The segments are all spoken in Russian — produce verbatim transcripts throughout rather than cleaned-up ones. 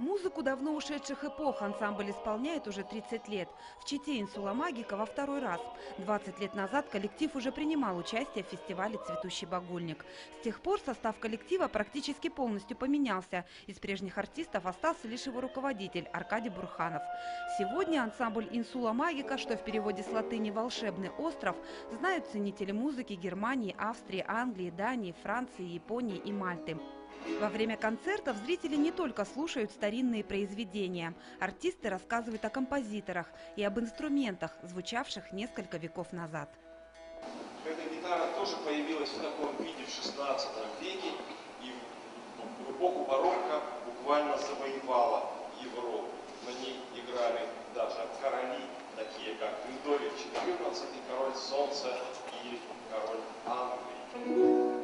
Музыку давно ушедших эпох ансамбль исполняет уже тридцать лет. В Чите «Инсула Магика» во второй раз. двадцать лет назад коллектив уже принимал участие в фестивале «Цветущий багульник». С тех пор состав коллектива практически полностью поменялся. Из прежних артистов остался лишь его руководитель Аркадий Бурханов. Сегодня ансамбль «Инсула Магика», что в переводе с латыни «волшебный остров», знают ценители музыки Германии, Австрии, Англии, Дании, Франции, Японии и Мальты. Во время концертов зрители не только слушают старинные произведения. Артисты рассказывают о композиторах и об инструментах, звучавших несколько веков назад. Эта гитара тоже появилась в таком виде в шестнадцатом веке и в эпоху барокко буквально завоевала Европу. На ней играли даже короли, такие как Людовик четырнадцатый, король солнца и король Англии.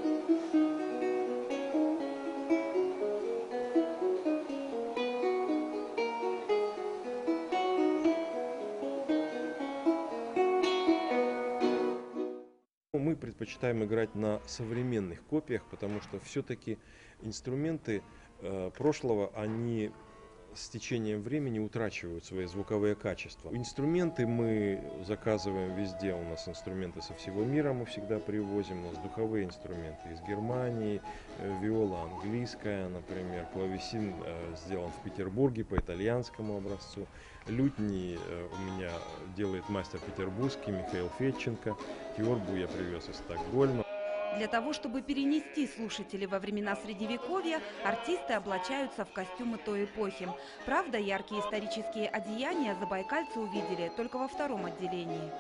Мы предпочитаем играть на современных копиях, потому что все-таки инструменты э, прошлого, они с течением времени утрачивают свои звуковые качества. Инструменты мы заказываем везде, у нас инструменты со всего мира мы всегда привозим, у нас духовые инструменты из Германии, э, виола английская, например, клавесин э, сделан в Петербурге по итальянскому образцу, лютни э, у меня делает мастер петербургский Михаил Федченко, тиорбу я привез из Стокгольма. Для того, чтобы перенести слушателей во времена Средневековья, артисты облачаются в костюмы той эпохи. Правда, яркие исторические одеяния забайкальцы увидели только во втором отделении.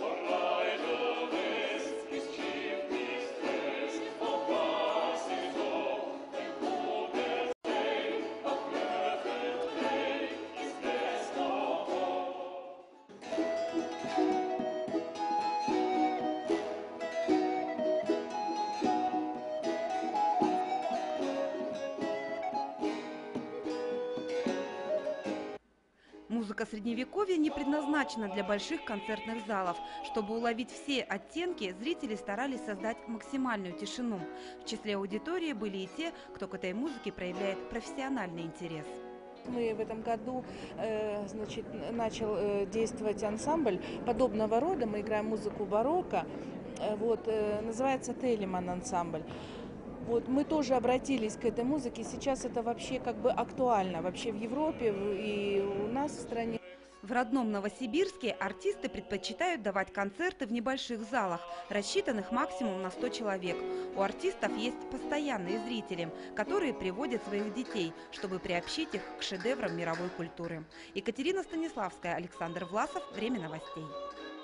Музыка Средневековья не предназначена для больших концертных залов. Чтобы уловить все оттенки, зрители старались создать максимальную тишину. В числе аудитории были и те, кто к этой музыке проявляет профессиональный интерес. Мы в этом году э, значит, начал э, действовать ансамбль подобного рода. Мы играем музыку барокко. Э, вот, э, называется «Телеман» ансамбль. Вот, мы тоже обратились к этой музыке. Сейчас это вообще как бы актуально вообще в Европе и у нас в стране. В родном Новосибирске артисты предпочитают давать концерты в небольших залах, рассчитанных максимум на сто человек. У артистов есть постоянные зрители, которые приводят своих детей, чтобы приобщить их к шедеврам мировой культуры. Екатерина Станиславская, Александр Власов. Время новостей.